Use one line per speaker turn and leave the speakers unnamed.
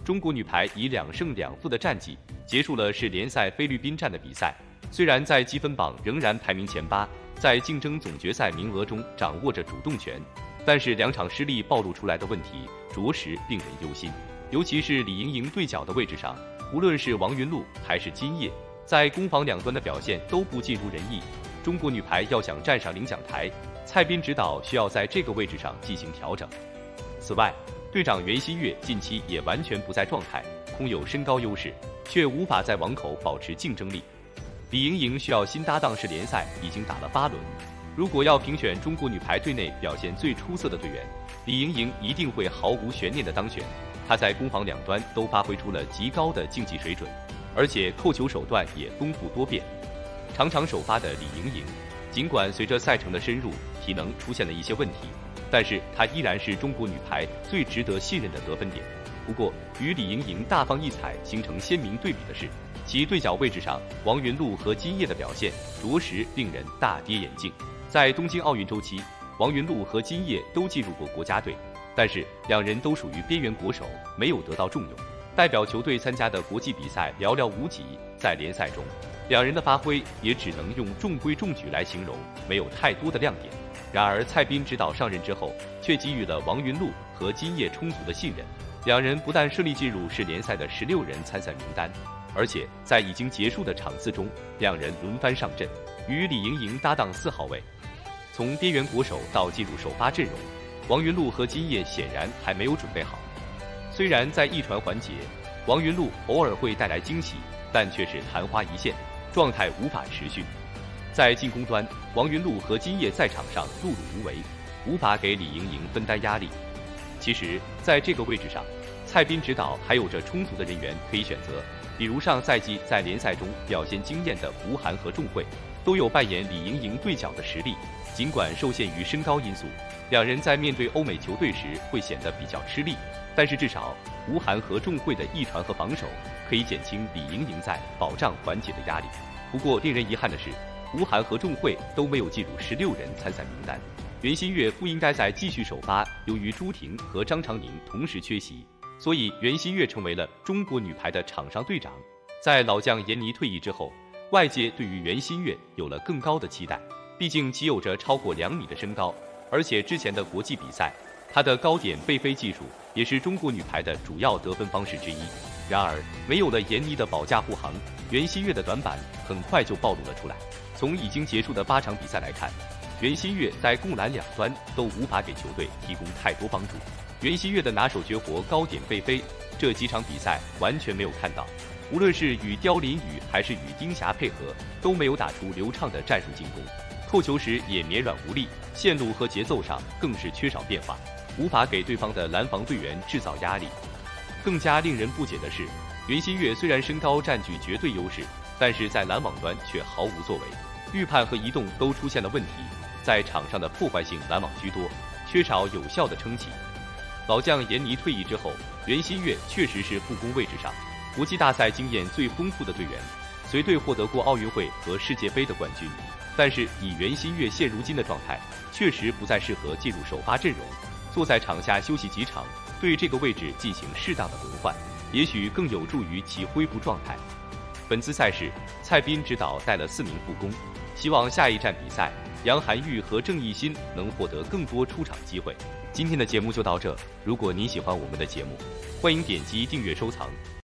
中国女排以2胜2负的战绩结束了世联赛菲律宾站的比赛。虽然在积分榜仍然排名前8，在竞争总决赛名额中掌握着主动权，但是2场失利暴露出来的问题着实令人忧心。尤其是李盈莹对角的位置上，无论是王云璐还是金烨，在攻防两端的表现都不尽如人意。中国女排要想站上领奖台，蔡斌指导需要在这个位置上进行调整。此外，队长袁心玥近期也完全不在状态，空有身高优势，却无法在网口保持竞争力。李盈莹需要新搭档世联赛已经打了8轮，如果要评选中国女排队内表现最出色的队员，李盈莹一定会毫无悬念的当选。她在攻防两端都发挥出了极高的竞技水准，而且扣球手段也丰富多变。常常首发的李盈莹，尽管随着赛程的深入，体能出现了一些问题，但是她依然是中国女排最值得信任的得分点。不过，与李盈莹大放异彩形成鲜明对比的是，其对角位置上王云璐和金烨的表现着实令人大跌眼镜。在东京奥运周期，王云璐和金烨都进入过国家队，但是2人都属于边缘国手，没有得到重用。代表球队参加的国际比赛寥寥无几，在联赛中，2人的发挥也只能用中规中矩来形容，没有太多的亮点。然而，蔡斌指导上任之后，却给予了王云璐和金烨充足的信任，2人不但顺利进入世联赛的16人参赛名单，而且在已经结束的场次中，2人轮番上阵，与李盈莹搭档4号位。从边缘国手到进入首发阵容，王云璐和金烨显然还没有准备好。虽然在一传环节，王云璐偶尔会带来惊喜，但却是昙花一现，状态无法持续。在进攻端，王云璐和金烨在场上碌碌无为，无法给李盈莹分担压力。其实，在这个位置上，蔡斌指导还有着充足的人员可以选择，比如上赛季在联赛中表现惊艳的吴涵和仲慧，都有扮演李盈莹对角的实力。尽管受限于身高因素，2人在面对欧美球队时会显得比较吃力，但是至少吴涵和仲慧的一传和防守可以减轻李盈莹在保障环节的压力。不过令人遗憾的是，吴涵和仲慧都没有进入16人参赛名单。袁心玥不应该再继续首发，由于朱婷和张常宁同时缺席，所以袁心玥成为了中国女排的场上队长。在老将闫妮退役之后，外界对于袁心玥有了更高的期待，毕竟其有着超过2米的身高，而且之前的国际比赛，她的高点背飞技术也是中国女排的主要得分方式之一。然而，没有了闫妮的保驾护航，袁心玥的短板很快就暴露了出来。从已经结束的8场比赛来看，袁心玥在攻篮两端都无法给球队提供太多帮助。袁心玥的拿手绝活高点背飞，这几场比赛完全没有看到。无论是与刁琳宇还是与丁霞配合，都没有打出流畅的战术进攻，扣球时也绵软无力，线路和节奏上更是缺少变化，无法给对方的拦防队员制造压力。更加令人不解的是，袁心玥虽然身高占据绝对优势，但是在拦网端却毫无作为，预判和移动都出现了问题，在场上的破坏性拦网居多，缺少有效的撑起。老将闫妮退役之后，袁心玥确实是副攻位置上国际大赛经验最丰富的队员，随队获得过奥运会和世界杯的冠军。但是以袁心玥现如今的状态，确实不再适合进入首发阵容。坐在场下休息几场，对这个位置进行适当的轮换，也许更有助于其恢复状态。本次赛事，蔡斌指导带了4名副攻，希望下一站比赛，杨涵玉和郑义欣能获得更多出场机会。今天的节目就到这，如果您喜欢我们的节目，欢迎点击订阅收藏。